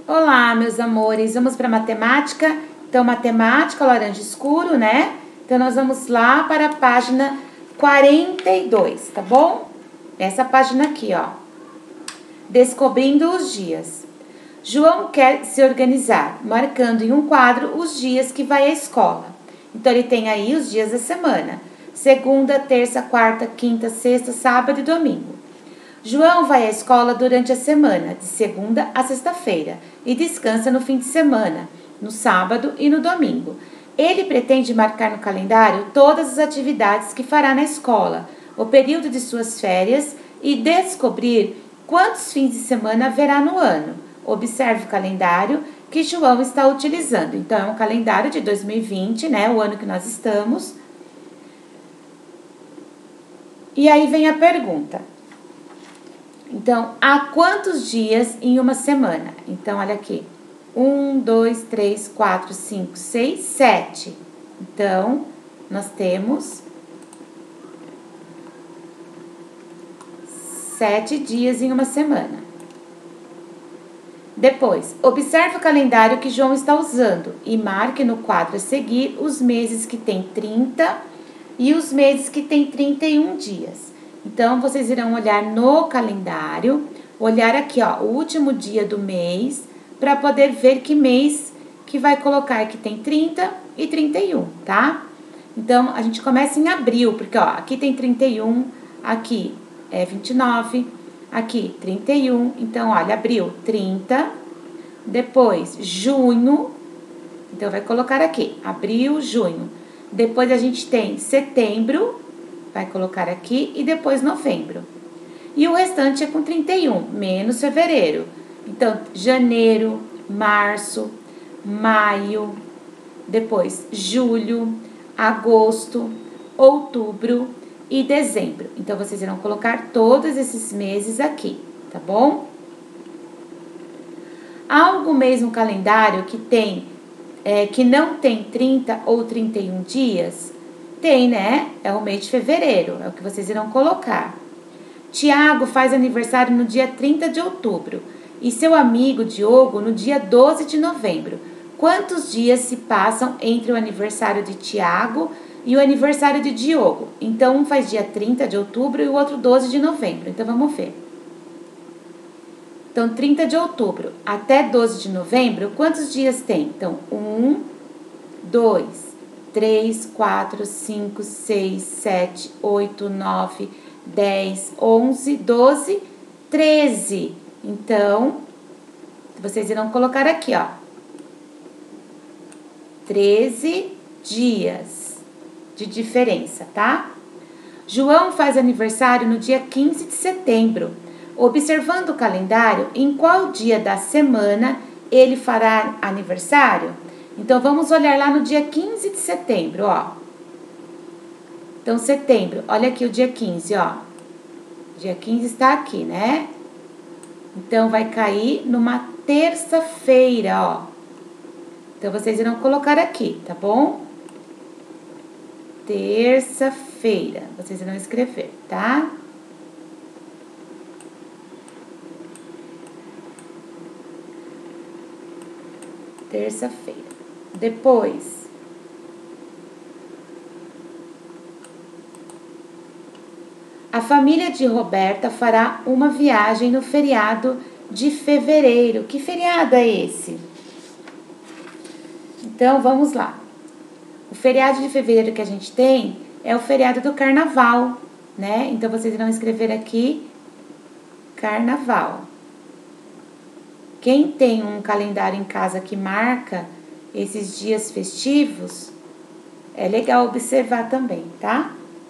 Olá, meus amores, vamos para matemática? Então, matemática, laranja escuro, né? Então, nós vamos lá para a página 42, tá bom? Essa página aqui, ó. Descobrindo os dias. João quer se organizar, marcando em um quadro os dias que vai à escola. Então, ele tem aí os dias da semana. Segunda, terça, quarta, quinta, sexta, sábado e domingo. João vai à escola durante a semana, de segunda a sexta-feira, e descansa no fim de semana, no sábado e no domingo. Ele pretende marcar no calendário todas as atividades que fará na escola, o período de suas férias e descobrir quantos fins de semana haverá no ano. Observe o calendário que João está utilizando. Então, é um calendário de 2020, né? O ano que nós estamos. E aí vem a pergunta. Então, há quantos dias em uma semana? Então, olha aqui. 1, 2, 3, 4, 5, 6, 7. Então, nós temos 7 dias em uma semana. Depois, observe o calendário que João está usando e marque no quadro a seguir os meses que tem 30 e os meses que tem 31 dias. Então, vocês irão olhar no calendário, olhar aqui, ó, o último dia do mês, para poder ver que mês que vai colocar que tem 30 e 31, tá? Então, a gente começa em abril, porque, ó, aqui tem 31, aqui é 29, aqui 31. Então, olha, abril, 30. Depois, junho. Então, vai colocar aqui, abril, junho. Depois, a gente tem setembro. Vai colocar aqui e depois novembro. E o restante é com 31, menos fevereiro. Então, janeiro, março, maio, depois julho, agosto, outubro e dezembro. Então, vocês irão colocar todos esses meses aqui, tá bom? Há algum mês no calendário que não tem 30 ou 31 dias? Tem, né? É o mês de fevereiro, é o que vocês irão colocar. Tiago faz aniversário no dia 30 de outubro e seu amigo Diogo no dia 12 de novembro. Quantos dias se passam entre o aniversário de Tiago e o aniversário de Diogo? Então, um faz dia 30 de outubro e o outro 12 de novembro. Então, vamos ver. Então, 30 de outubro até 12 de novembro, quantos dias tem? Então, 1, 2, 3, 4, 5, 6, 7, 8, 9, 10, 11, 12, 13. Então, vocês irão colocar aqui, ó. 13 dias de diferença, tá? João faz aniversário no dia 15 de setembro. Observando o calendário, em qual dia da semana ele fará aniversário? Então, vamos olhar lá no dia 15 de setembro, ó. Então, setembro, olha aqui o dia 15, ó. Dia 15 está aqui, né? Então, vai cair numa terça-feira, ó. Então, vocês irão colocar aqui, tá bom? Terça-feira, vocês irão escrever, tá? Terça-feira. Depois, a família de Roberta fará uma viagem no feriado de fevereiro. Que feriado é esse? Então, vamos lá. O feriado de fevereiro que a gente tem é o feriado do carnaval, né? Então, vocês irão escrever aqui carnaval. Quem tem um calendário em casa que marca esses dias festivos, é legal observar também, tá?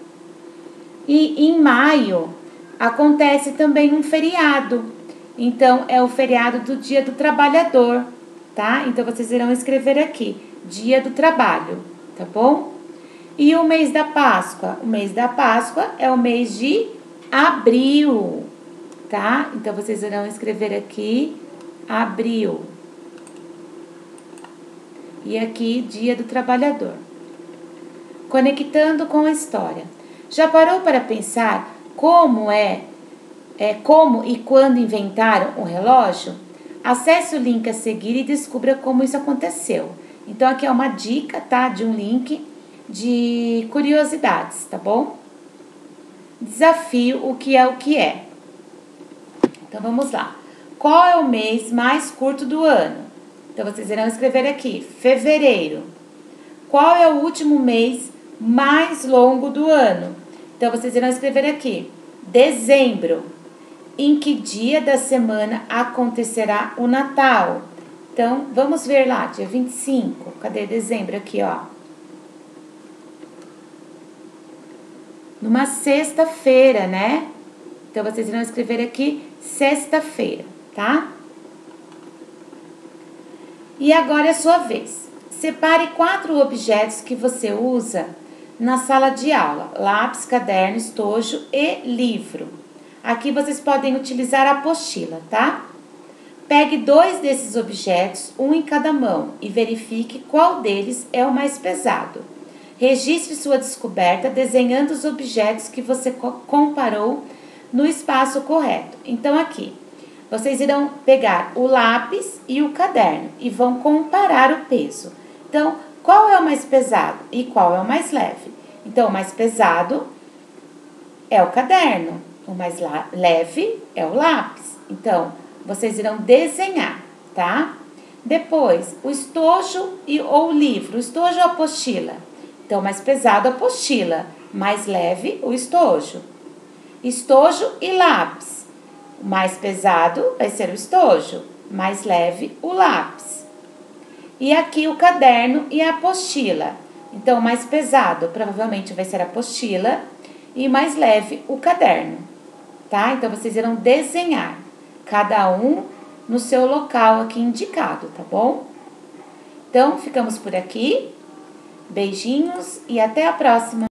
E em maio acontece também um feriado. Então, é o feriado do Dia do Trabalhador, tá? Então, vocês irão escrever aqui, Dia do Trabalho, tá bom? E o mês da Páscoa? O mês da Páscoa é o mês de abril, tá? Então, vocês irão escrever aqui, abril. E aqui, Dia do Trabalhador. Conectando com a história. Já parou para pensar como e quando inventaram o relógio? acesse o link a seguir e descubra como isso aconteceu. Então, aqui é uma dica, tá? De um link de curiosidades, tá bom? Desafio, o que é o que é. Então, vamos lá. Qual é o mês mais curto do ano? Então, vocês irão escrever aqui, fevereiro. Qual é o último mês mais longo do ano? Então, vocês irão escrever aqui, dezembro. Em que dia da semana acontecerá o Natal? Então, vamos ver lá, dia 25. Cadê dezembro aqui, ó? Numa sexta-feira, né? Então, vocês irão escrever aqui, sexta-feira, tá? E agora é a sua vez. Separe 4 objetos que você usa na sala de aula. Lápis, caderno, estojo e livro. Aqui vocês podem utilizar a apostila, tá? Pegue 2 desses objetos, um em cada mão, e verifique qual deles é o mais pesado. Registre sua descoberta desenhando os objetos que você comparou no espaço correto. Então, aqui, vocês irão pegar o lápis e o caderno e vão comparar o peso. Então, qual é o mais pesado e qual é o mais leve? Então, o mais pesado é o caderno. O mais leve é o lápis. Então, vocês irão desenhar, tá? Depois, o estojo ou o livro. O estojo ou a apostila. Então, mais pesado a apostila, mais leve o estojo. Estojo e lápis. O mais pesado vai ser o estojo, mais leve o lápis. E aqui o caderno e a apostila. Então, mais pesado provavelmente vai ser a apostila e mais leve o caderno. Tá? Então, vocês irão desenhar, cada um no seu local aqui indicado, tá bom? Então, ficamos por aqui. Beijinhos e até a próxima!